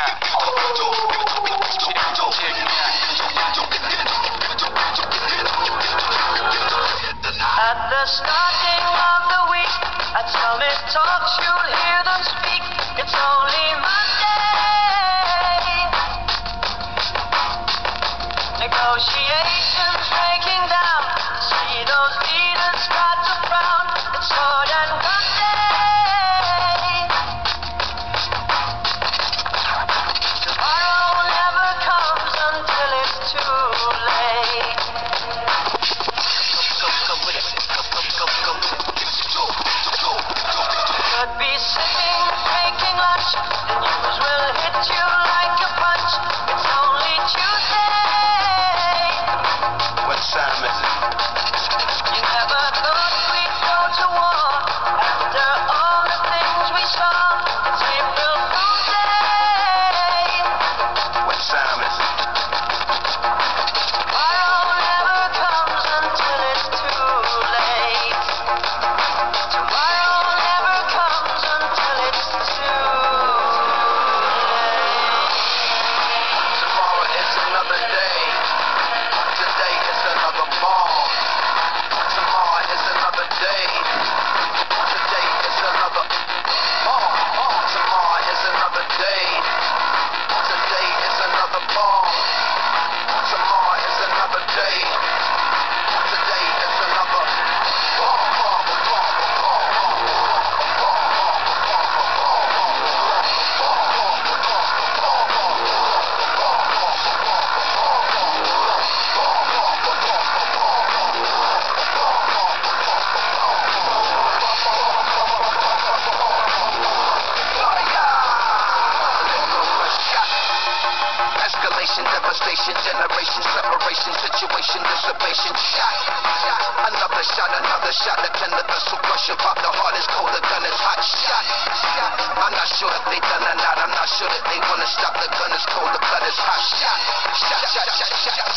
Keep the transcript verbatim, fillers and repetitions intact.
At the starting of the week, at Summit Talks, you'll hear them speak. It's only Monday. Negotiations breaking down. See those leaders start to frown. It's sword and gun day. Tomorrow never comes until it's too late. Could be sitting, taking lunch. The news will hit you like a punch. It's only Tuesday. What time is it? You never thought we'd go to war after all the things we saw. It's April Fool's Day. What time is it? Tomorrow never comes until it's too late. Tomorrow never comes until it's too late. Tomorrow is another day. Today is another ball. Tomorrow is another day. Today is another ball. Tomorrow is another day. Today is another ball. Tomorrow is another day. Today is another ball. Escalation, devastation, generation, separation, situation, dissipation, shot, shot, another shot, another shot, the tender vessel crushing, pop, the heart is cold, the gun is hot, shot, shot, I'm not sure if they done or not, I'm not sure that they wanna stop, the gun is cold, the blood is hot, shot, shot, shot, shot, shot,